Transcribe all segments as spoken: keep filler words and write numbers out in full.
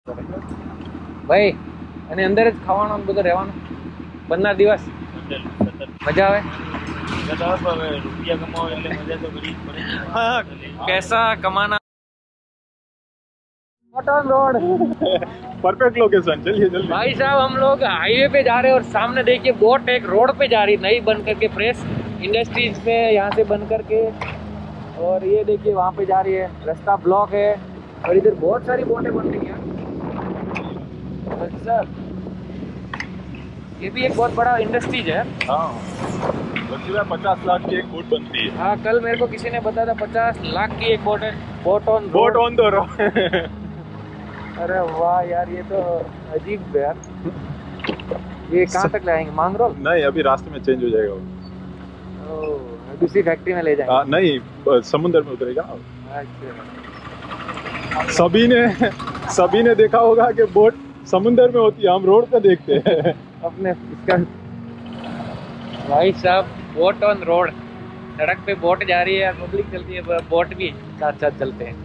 ભાઈ અને અંદર જ ખાવાનું ને બધું રહેવાનું પંદર દિવસ મજા આવે રૂપિયા કમાવો એટલે મજા તો કરવી જ પડે। हाँ, कैसा कमाना कॉटन रोड परफेक्ट लोकेशन। चलिए जल्दी। भाई साहब हम लोग हाईवे पे जा रहे हैं और सामने देखिए बोट एक रोड पे जा रही नई बन करके फ्रेश इंडस्ट्रीज पे यहाँ से बन करके और ये देखिए वहाँ पे जा रही है रास्ता ब्लॉक है और इधर बहुत सारी बोटें बन रही हैं। सर ये भी एक बहुत बड़ा इंडस्ट्रीज है। हाँ, पचास लाख की एक बोट बनती है। हाँ, कल मेरे को किसी ने बताया था पचास लाख की एक बोट है। Boat on boat on the road. अरे वाह यार, ये तो अजीब है यार। ये कहाँ तक लाएंगे? मांगरोल? नहीं, अभी रास्ते में चेंज हो जाएगा वो। ओह, दूसरी फैक्ट्री में ले जाएंगे? आ, नहीं, समुद्र में उतरेगा। अच्छा, सभी ने सभी ने देखा होगा कि बोट समुद्र में होती है, हम रोड पे देखते हैं। अपने इसका भाई साहब बोट ऑन रोड, सड़क पे बोट जा रही है, पब्लिक चलती है, बोट भी साथ साथ चलते हैं।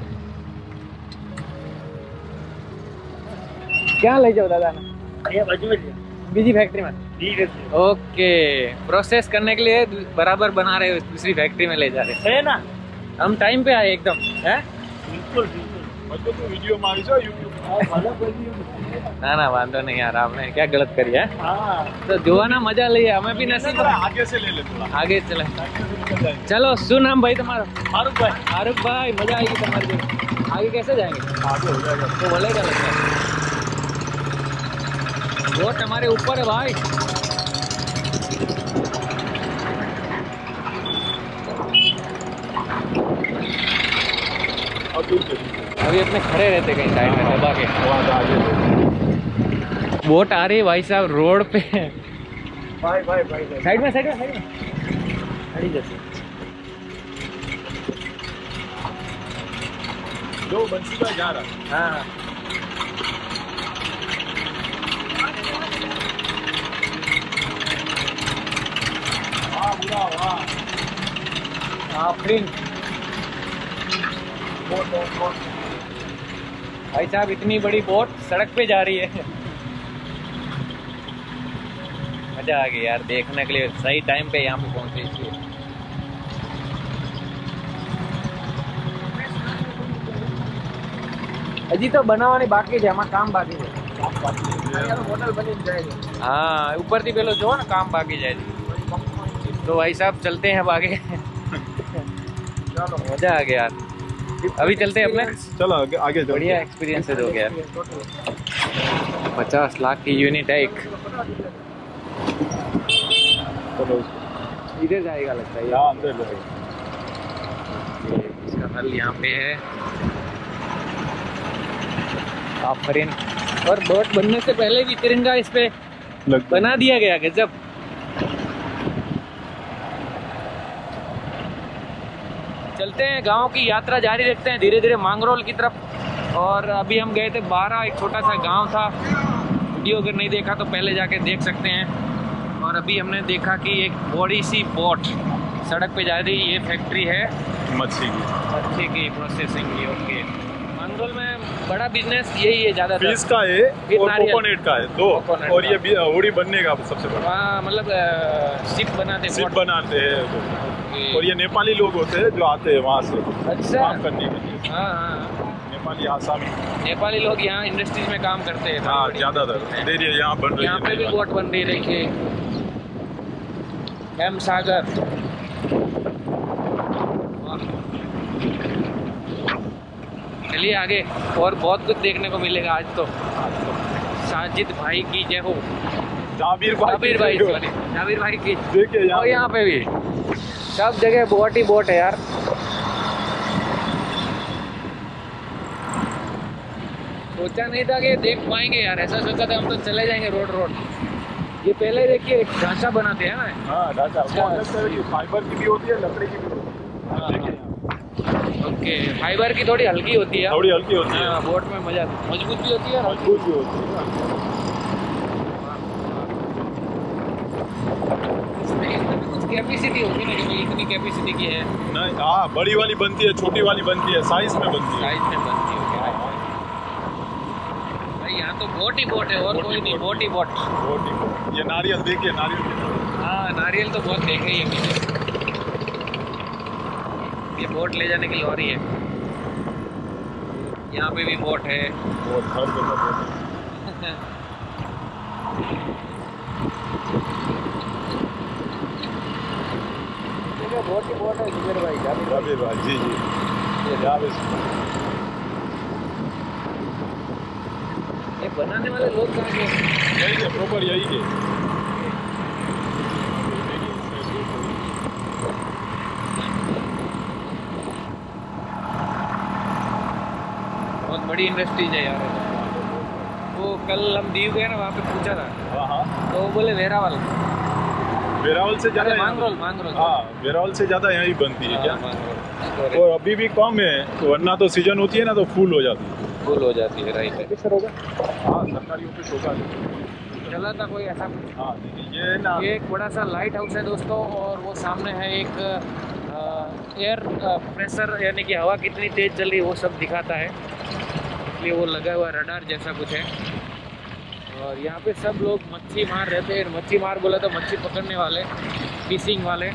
क्या ले जाओ दादा ना? ये बाजू में बीजी फैक्ट्री में। ठीक है ओके, प्रोसेस करने के लिए बराबर बना रहे हो, दूसरी फैक्ट्री में ले जा रहे है ना। हम टाइम पे आए एकदम है। बिल्कुल बिल्कुल। बच्चों तो वीडियो में આવી જાઓ YouTube। ना ना वांधो नहीं यार, आपने क्या गलत करी है। हाँ, तो જોવાના મજા લઈએ, हमें भी नसीब आगे से ले ले थोड़ा। आगे चले। चलो, શું નામ भाई तुम्हारा? फारूक भाई। फारूक भाई, मजा आएगी तुम्हारी जगह। आगे कैसे जाएंगे? आगे हो जाएगा तो बोलेगा लगता है बोट हमारे ऊपर है भाई। अभी अपने खड़े रहते कहीं साइड में दबा के। बोट आ रही है भाई साहब रोड पे। भाई भाई भाई साइड में साइड में साइड में खड़ी जैसे। दो बंसी का जा रहा। हाँ वाह बुरा वाह। हाँ, प्रिंट भाई साहब, इतनी बड़ी बोट सड़क पे जा रही है। मजा आ गई यार देखने के लिए, सही टाइम पे यहाँ पे पहुंचे इसलिए। हजी तो बनावानी बाकी है, हमारा काम बाकी है। होटल बनी जाएगी। हाँ, ऊपर थी पहले जो है ना काम बाकी जाए। तो भाई साहब चलते हैं अब आगे। चलो, मजा आ गया यार। अभी चलते हैं अपने। चलो आगे आगे चलो। बढ़िया एक्सपीरियंस हो गया। पचास लाख की यूनिट है एक। चलो इधर जाएगा लगता है। यहाँ अंदर जाएगा। ये इसका हल यहाँ पे है। आफरीन। और बोट बनने से पहले भी तिरंगा इस पे लग बना दिया गया। गजब। चलते हैं, गांव की यात्रा जारी रखते हैं धीरे धीरे मांगरोल की तरफ। और अभी हम गए थे बारह, एक छोटा सा गांव था। वीडियो अगर नहीं देखा तो पहले जाके देख सकते हैं। और अभी हमने देखा कि एक बड़ी सी बोट सड़क पे जा रही है। ये फैक्ट्री है मच्छी की। मच्छी की प्रोसेसिंग की। ओके, मांगरोल में बड़ा बिजनेस यही है ज़्यादा। फिश का है और कोकोनट का है, दो। कोकोनट और ये होड़ी बनने का सबसे बड़ा। हाँ, मतलब शिप बनाते शिप बनाते हैं। और ये नेपाली लोग होते हैं जो आते हैं वहाँ से अच्छा काम करने के लिए। हाँ हाँ, नेपाली आसामी नेपाली लोग यहाँ इंडस्ट्रीज में काम करते हैं। हाँ, ज्यादातर दे रही है यहाँ बन रही है। यहाँ पे भी बोट बन रही देखिए। एम सागर। चलिए आगे, और बहुत कुछ देखने को मिलेगा आज तो। साजिद भाई की जय हो। जाबिर भाई जाबिर भाई सॉरी जाबिर भाई की। देखिए और यहाँ पे भी सब जगह बोट ही बोट है यार। सोचा नहीं था कि देख पाएंगे यार, ऐसा सोचा था हम तो चले जाएंगे रोड रोड। ये पहले देखिए ढांचा बनाते हैं ना। हाँ, ढांचा फाइबर की भी होती है, लकड़ी की भी होती है। ओके, फाइबर की थोड़ी हल्की होती है। थोड़ी हल्की होती है। हाँ, बोट में मजा, मजबूत भी होती है। मजबूत भी होती है। कुछ कैपेसिटी होगी ना कि इतनी कैपेसिटी की है। नहीं, हाँ, बड़ी वाली बनती है, छोटी वाली बनती है, साइज में बनती है। साइज में बनती है। यहाँ तो बोट ही बोट है और कोई नहीं, बोट ही बोट। बोट ही बोट। ये नारियल देखिए, नारियल। हाँ नारियल तो बहुत देखे ही है पीछे। ये बोट ले जाने की लॉरी है। यहाँ पे भी बोट है। बोट हर जगह बोट है। बोट ही बोट है जुबेर भाई। जाबिर भाई जी जी, ये जाबिर। ये बनाने वाले लोग कहाँ के? यही है, प्रॉपर यही है। बहुत बड़ी इंडस्ट्रीज है यार। वो कल हम दीव गए ना, वहाँ पे पूछा था हाँ हाँ, तो वो बोले वेरावल। वेरावल से ज्यादा मांगरोल, मांगरोल। हाँ, वेरावल से ज्यादा यही बनती है क्या? मांगरोल। और अभी भी कम है, वरना तो सीजन होती है ना तो फुल हो जाती है। फुल हो जाती है, राइट है। सर होगा? हाँ, सरकारी ऑफिस होगा। चला था कोई ऐसा? हाँ, ये ना, ये एक बड़ा सा लाइट हाउस है दोस्तों, और वो सामने है एक एयर प्रेशर, यानी कि हवा कितनी तेज चल रही है वो सब दिखाता है, इसलिए वो लगा हुआ रडार जैसा कुछ है। और यहाँ पे सब लोग मच्छी मार रहते हैं। मच्छी मार बोला तो मच्छी पकड़ने वाले, फिशिंग वाले।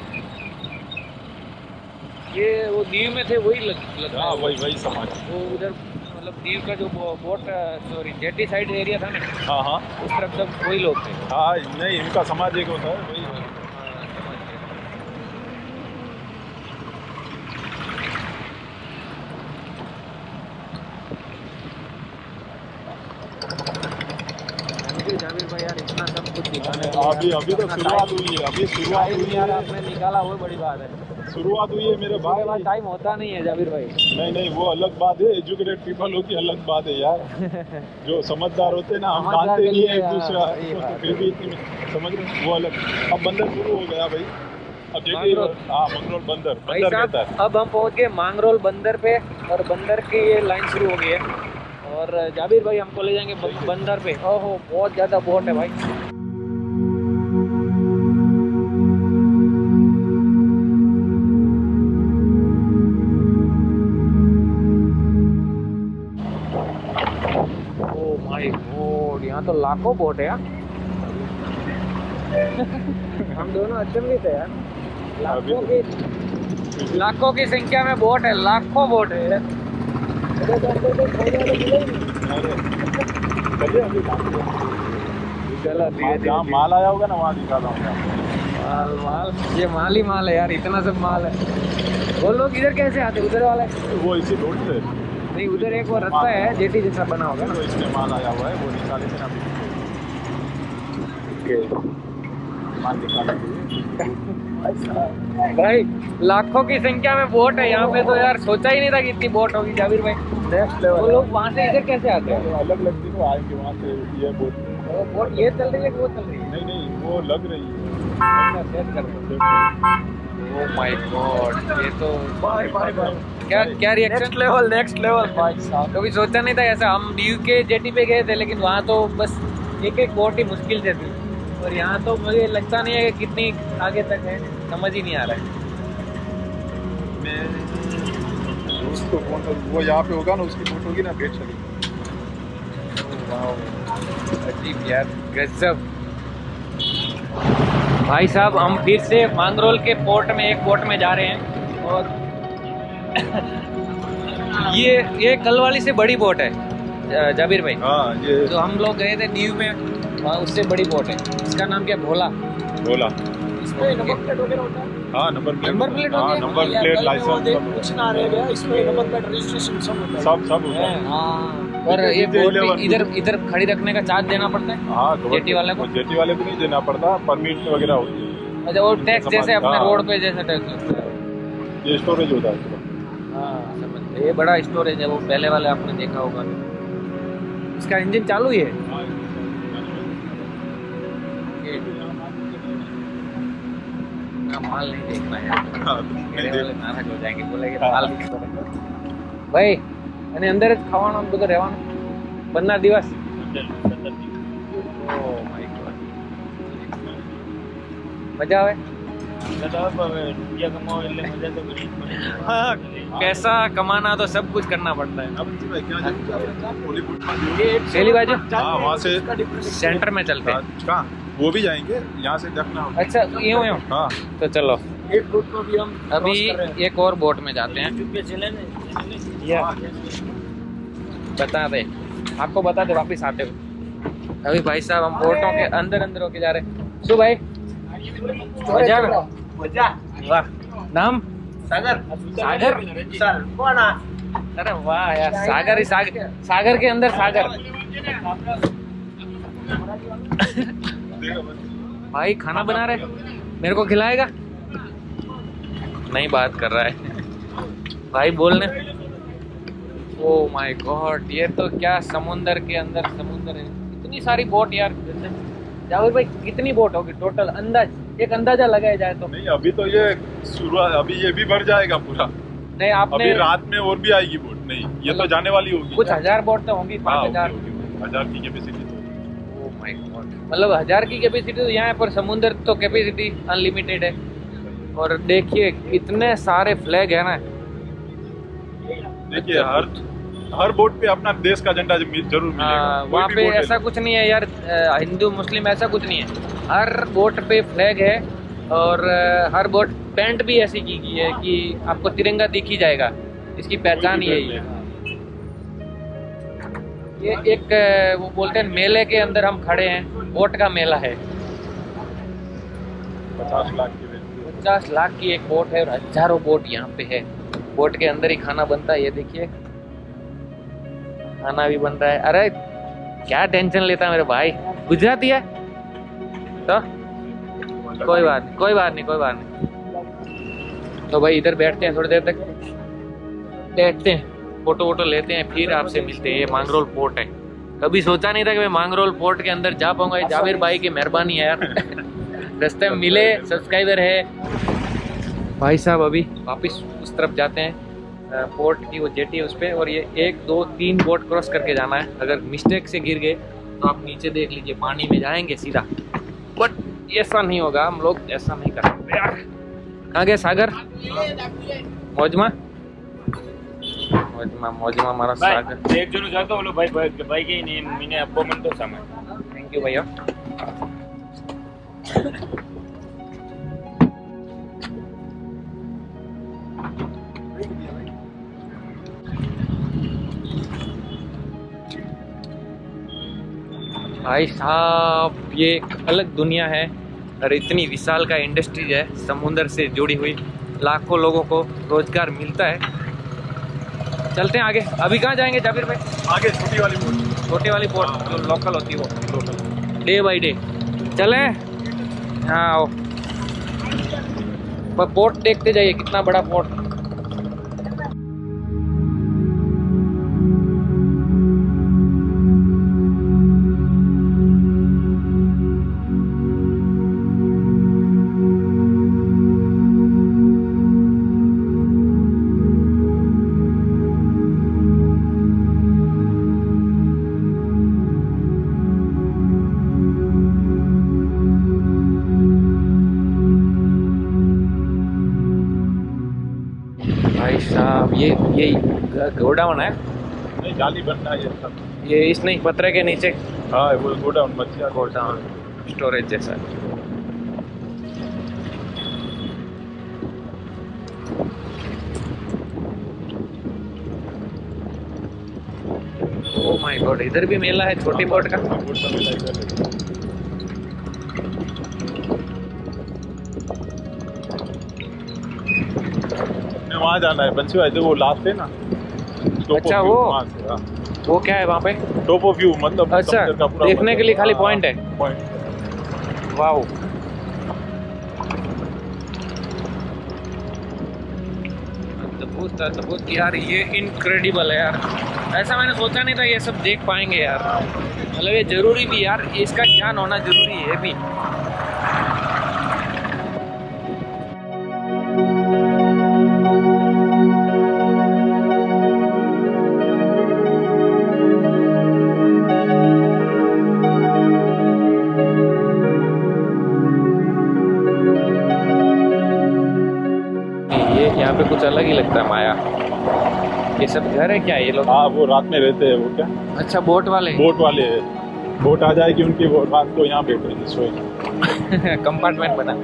ये वो दीव में थे वही लग लगा। हाँ, वही वही समाज। वो उधर मतलब दीव का जो boat sorry jetty side area था ना, हाँ हाँ, उस तरफ सब वही लोग थे। हाँ नहीं, इनका समाज एक होता है वही। जाबिर भाई यार इतना सब कुछ दिखाने अभी अभी तो शुरुआत हुई है, अभी शुरुआत हुई है। आपने निकाला वो बड़ी बात है। शुरुआत हुई है मेरे भाई। भाई टाइम होता नहीं है जाबिर भाई। नहीं नहीं, वो अलग बात है, एजुकेटेड पीपल हो की अलग बात है यार। जो समझदार होते हैं ना, हम समझदार मानते के नहीं लिए है एक यार, दूसरा, सही बात फिर भी इतनी समझ रहे हैं, वो अलग। अब बंदर शुरू हो गया भाई। अब जेटी, मांगरोल। हाँ मंगरोल बंदर, भाई बंदर साहब कहता है। अब हम पहुंच गए मांगरोल बंदर पे, और बंदर की ये लाइन शुरू हो गई है। और जाबिर भाई हमको ले जाएंगे ब- बंदर पे। ओहो बहुत ज़्यादा बोट है भाई। ओह माय गॉड, यहाँ तो लाखों बोट है यार। हम दोनों अचंभित है यार। लाखों की लाखों की संख्या में बोट है, लाखों बोट है। चलो जहाँ माल आया होगा ना वहाँ दिखाता हूँ। माल माल ये माल ही माल है यार, इतना सब माल है। वो लोग इधर कैसे आते? उधर वाले वो इसी रोड से नहीं, उधर एक वो रास्ता है जेटी जैसा बना होगा ना, तो इसमें माल आया हुआ है, वो निकाले थे ना माल निकाले। भाई लाखों की संख्या में बोट है यहाँ पे, तो यार सोचा ही नहीं था कि इतनी बोट होगी जाबिर भाई। वो लोग वहाँ से इधर कैसे आते हैं? अलग अलग दिन आएंगे वहाँ से। ये बोट वो बोट ये चल रही है कि वो चल रही है? नहीं नहीं, वो लग रही है। ओह माय गॉड, ये तो बाय बाय बाय। क्या क्या reaction? Next level, next level भाई साहब। कभी सोचा नहीं था ऐसा। हम दीव के जेटी पे गए थे, लेकिन वहाँ तो बस एक एक बोट ही मुश्किल से थी, और यहाँ तो मुझे लगता नहीं है कि कितनी आगे तक है, समझ ही नहीं आ रहा है। मैं उसको फोटो, वो यहाँ पे होगा ना, उसकी फोटो होगी ना, भेज चली। अजीब यार, गजब। भाई साहब हम फिर से मांगरोल के पोर्ट में एक पोर्ट में जा रहे हैं, और ये ये कल वाली से बड़ी बोट है जाबिर भाई। हाँ, ये जो हम लोग गए थे दीव में, वहाँ उससे बड़ी बोट है। इसका नाम क्या? भोला। बोला। इसमें नंबर प्लेट वगैरह होता है? हाँ, नंबर प्लेट, नंबर प्लेट हाँ, होती है? नंबर प्लेट, लाइसेंस कुछ ना रह गया इसमें, नंबर प्लेट रजिस्ट्रेशन सब होता है। सब सब होता है। हाँ, और ये बोट भी इधर इधर खड़ी रखने का चार्ज देना पड़ता है? हाँ, जेटी वाले को? जेटी वाले को नहीं देना पड़ता, परमिट वगैरह होती है। अच्छा, वो टैक्स जैसे अपने हाँ। रोड पे जैसे टैक्स लगता है। ये स्टोरेज होता है। हाँ समझ गए। ये बड़ा स्टोरेज है, वो पहले वाले आपने देखा होगा। इसका इंजन चालू ही है? ना माल नहीं देखना है नहीं वाले नाराज हो जाएंगे, बोलेंगे माल भाई અને અંદર જ ખાવાનું બધું રહેવાનું પંદર દિવસ. ઓ માય ગોડ, મજા આવે. साहब હવે રૂપિયા કમાવો એટલે મજા તો કરવી જ પડે. हाँ, पैसा कमाना तो सब कुछ करना पड़ता है। अब जी भाई क्या जाएंगे बॉलीवुड में पहली बाजू हाँ वहाँ से सेंटर में चलते हैं। कहाँ वो भी जाएंगे यहाँ से देखना होगा। अच्छा यूँ यूँ हाँ तो चलो એક રૂટ પર भी हम अभी एक और बोट में जाते हैं। रुपये चले ने या बता दे आपको बता दे वापिस आते हो। अभी भाई साहब हम बोटों के अंदर अंदर होके जा रहे हैं। शू भाई मजा મજા. वाह नाम સાગર सागर સર કોણ આ? अरे वाह यार सागर ही सागर सागर के अंदर सागर। भाई खाना बना रहे मेरे को खिलाएगा नहीं बात कर रहा है भाई बोलने। ओ माय गॉड ये तो क्या समुंदर के अंदर समुंदर है। इतनी सारी बोट यार जावेद भाई कितनी बोट होगी टोटल अंदाज एक अंदाजा लगाया जाए तो? नहीं अभी तो ये शुरुआत अभी ये भी भर जाएगा पूरा। नहीं आपने अभी रात में और भी आएगी बोट। नहीं ये तो जाने वाली होगी कुछ हजार बोट तो होंगी हाँ, पाँच होगी, हजार होगी, होगी। हजार की कैपेसिटी तो ओ माय गॉड मतलब हजार की कैपेसिटी तो यहाँ पर समुंदर तो कैपेसिटी अनलिमिटेड है। और देखिए कितने सारे फ्लैग है ना। देखिए हर हर बोट पे अपना देश का झंडा जरूर मिलेगा। हाँ, कोई वहाँ भी पे बोट ले ऐसा लो। कुछ नहीं है यार हिंदू मुस्लिम ऐसा कुछ नहीं है। हर बोट पे फ्लैग है और हर बोट पेंट भी ऐसी की गई है कि आपको तिरंगा दिख ही जाएगा। इसकी पहचान कोई भी यही ले है। लो। ये एक वो बोलते हैं मेले के अंदर हम खड़े हैं। बोट का मेला है। पचास लाख की वैल्यू। पचास लाख की एक बोट है और हजारों बोट यहाँ पे है। बोट के अंदर ही खाना बनता है। ये देखिए खाना भी बन रहा है। अरे क्या टेंशन लेता है मेरे भाई गुजराती है तो कोई बात नहीं कोई बात नहीं कोई बात नहीं। तो भाई इधर बैठते हैं थोड़ी देर तक बैठते हैं फोटो वोटो लेते हैं फिर आपसे मिलते हैं। ये मांगरोल पोर्ट है। कभी सोचा नहीं था कि मैं मांगरोल पोर्ट के अंदर जा पाऊंगा। ये जावेद भाई की मेहरबानी है यार रास्ते में मिले सब्सक्राइबर है भाई साहब। अभी वापस उस तरफ जाते हैं पोर्ट की वो जेटी है उस पर और ये एक दो तीन बोट क्रॉस करके जाना है। अगर मिस्टेक से गिर गए तो आप नीचे देख लीजिए पानी में जाएंगे सीधा। बट ऐसा नहीं होगा हम लोग ऐसा नहीं कर सकते यार। कहाँ गए सागर मौजमा मौजमा मौजमा हमारा ભાઈ सागर। એક જણો જાતો ઓલો ભાઈ ભાઈ ભાઈ કે ને મને આપો મન તો સામે. थैंक यू भैया। भाई साहब ये एक अलग दुनिया है और इतनी विशाल का इंडस्ट्रीज है समुंदर से जुड़ी हुई। लाखों लोगों को रोजगार मिलता है। चलते हैं आगे। अभी कहाँ जाएंगे जाबिर भाई? आगे छोटी वाली बोट। छोटी वाली बोट जो लोकल होती है वो डे बाई डे चले। हाँ आओ पर पोर्ट देखते जाइए कितना बड़ा पोर्ट। भाई साहब ये ये गोडाउन है। नहीं जाली बनना है ये सब। ये इस नहीं पत्थर के नीचे हाँ वो गोडाउन मछलियाँ गोडाउन स्टोरेज जैसा। ओह माय गॉड इधर भी मेला है छोटी बोट का। बोट का मेला इधर है। वहाँ जाना है बंसी भाई वो लास्ट है ना। अच्छा वो वो क्या है वहाँ पे? टॉप ऑफ व्यू मतलब अच्छा समुद्र का पूरा देखने के लिए खाली पॉइंट है। पॉइंट वाओ अद्भुत अद्भुत यार ये इनक्रेडिबल है यार। ऐसा मैंने सोचा नहीं था ये सब देख पाएंगे यार। मतलब ये जरूरी भी यार इसका ज्ञान होना जरूरी है भी। लगता है माया। ये सब घर है क्या ये लोग? हाँ वो रात में रहते हैं, वो क्या अच्छा बोट वाले बोट वाले है, बोट आ जाएगी उनकी, वो रात को यहाँ बैठेंगे सोएंगे। कंपार्टमेंट बना।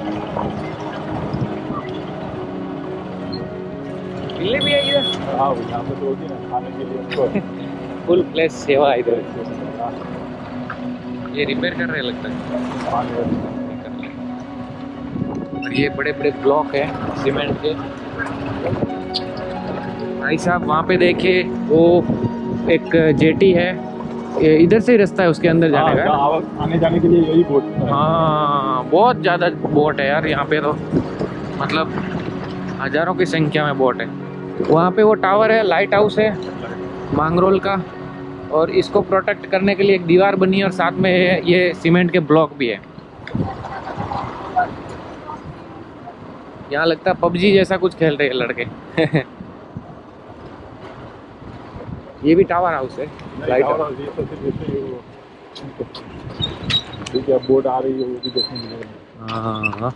बिल्ली भी है इधर? हाँ वो यहाँ पे तो होगी ना खाने के लिए उनको। फुल फ्लैश सेवा है इधर। ये रिपेयर कर रहे हैं लगता है। और ये बड़े बड़े ब्लॉक है सीमेंट के। भाई साहब वहाँ पे देखिए वो एक जेटी है, इधर से ही रास्ता है उसके अंदर जाने का। आने जाने के लिए यही बोट है। हाँ बहुत ज़्यादा बोट है यार यहाँ पे तो, मतलब हजारों की संख्या में बोट है। वहाँ पे वो टावर है, लाइट हाउस है मांगरोल का, और इसको प्रोटेक्ट करने के लिए एक दीवार बनी है और साथ में ये सीमेंट के ब्लॉक भी है। यहाँ लगता है पबजी जैसा कुछ खेल रहे हैं लड़के। ये भी टावर हाउस है, लाइट हाउस। ठीक है बोट आ रही है वो भी देखने मिलेगा। हाँ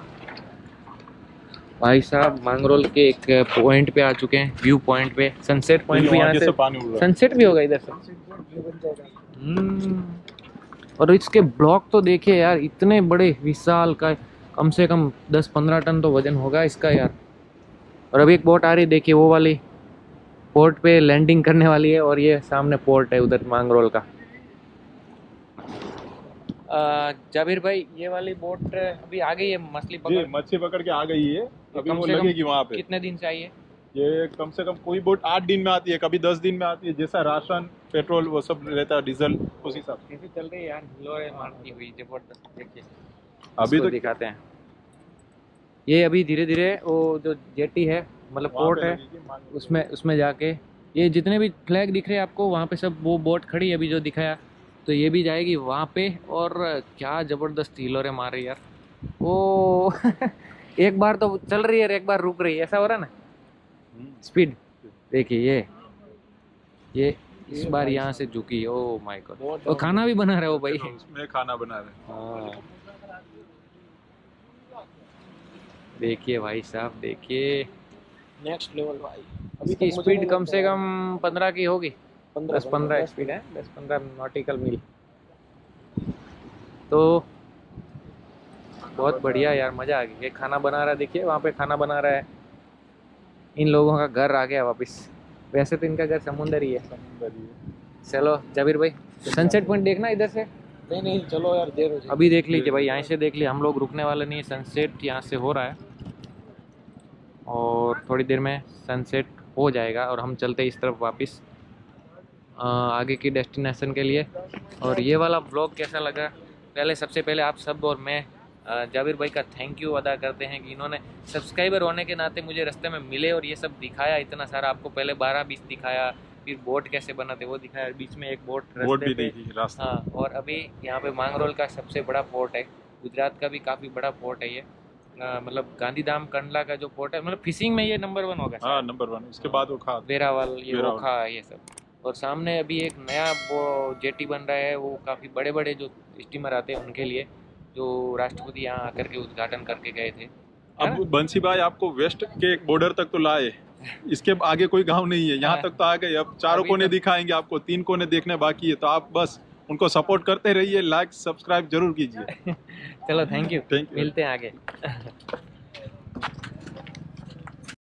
भाई साहब मांगरोल के एक पॉइंट पे आ चुके हैं, व्यू पॉइंट पे, सनसेट पॉइंट भी यहाँ से सनसेट भी होगा इधर से। हम्म, और इसके ब्लॉक तो देखिए यार, इतने बड़े विशाल का, कम से कम दस पंद्रह टन तो वजन होगा इसका यार। और अभी एक बोट आ रही है देखिए, वो वाली पोर्ट पे लैंडिंग करने वाली है, और ये सामने पोर्ट है उधर मांगरोल का। जाबिर भाई ये वाली बोट अभी आ गई है, मछली पकड़ मछली पकड़ के आ गई है, अभी वो लगेगी वहाँ पे। कितने दिन से आई है ये? कम से कम कोई बोट आठ दिन में आती है, कभी दस दिन में आती है, जैसा राशन पेट्रोल वो सब रहता है, डीजल उसी हिसाब से। कैसे चल रही है यार, हिलोरे मारती हुई जबरदस्त। देखिए अभी तो दिखाते हैं, ये अभी धीरे धीरे वो जो जेटी है मतलब पोर्ट है उसमें उसमें जाके, ये जितने भी फ्लैग दिख रहे हैं आपको वहाँ पे सब वो बोट खड़ी है अभी जो दिखाया, तो ये भी जाएगी वहाँ पे। और क्या ज़बरदस्त हिलोरे मार रही यार वो। एक बार तो चल रही है और एक बार रुक रही है, ऐसा हो रहा है ना स्पीड। देखिए ये ये इस बार यहाँ से झुकी। ओ माय गॉड, वो खाना भी बना रहे हो भाई? उसमें खाना बना रहे। हाँ देखिए भाई साहब, देखिए नेक्स्ट लेवल भाई। इसकी स्पीड कम से कम पंद्रह की होगी, दस पंद्रह स्पीड है, दस पंद्रह नॉटिकल मील। तो बहुत बढ़िया यार, मज़ा आ गया। ये खाना बना रहा है, देखिए वहाँ पे खाना बना रहा है। इन लोगों का घर आ गया वापस, वैसे तो इनका घर समुंदर ही है। चलो जाबिर भाई सनसेट पॉइंट देखना इधर से? नहीं नहीं चलो यार, देर हो जाएगी। अभी देख लीजिए भाई, यहाँ से देख लीजिए, हम लोग रुकने वाले नहीं है। सनसेट यहाँ से हो रहा है और थोड़ी देर में सनसेट हो जाएगा और हम चलते इस तरफ वापस आगे की डेस्टिनेशन के लिए। और ये वाला ब्लॉग कैसा लगा, पहले सबसे पहले आप सब और मैं जाबिर भाई का थैंक यू अदा करते हैं कि इन्होंने सब्सक्राइबर होने के नाते मुझे रास्ते में मिले और ये सब दिखाया इतना सारा। आपको पहले बारह बीस दिखाया, फिर बोट कैसे बनाते वो दिखाया, बीच में एक बोट बोट भी देखी रास्ता। हाँ, और अभी यहाँ पे मांगरोल का सबसे बड़ा पोर्ट है, गुजरात का भी काफ़ी बड़ा पोर्ट है ये, मतलब गांधीधाम कंडला का जो पोर्ट है, मतलब फिशिंग में ये नंबर वन होगा। हाँ नंबर वन, उसके बाद वो खा वेरावल, ये ओखा, ये सब। और सामने अभी एक नया वो जेटी बन रहा है, वो काफ़ी बड़े बड़े जो स्टीमर आते हैं उनके लिए, जो राष्ट्रपति यहाँ आकर के उद्घाटन करके गए थे। अब बंसी भाई आपको वेस्ट के बॉर्डर तक तो लाए, इसके आगे कोई गांव नहीं है, यहाँ तक तो आ गए। अब चारों कोने तो दिखाएंगे आपको, तीन कोने देखने बाकी है, तो आप बस उनको सपोर्ट करते रहिए, लाइक सब्सक्राइब जरूर कीजिए। चलो थैंक यू, थैंक यू, मिलते हैं आगे।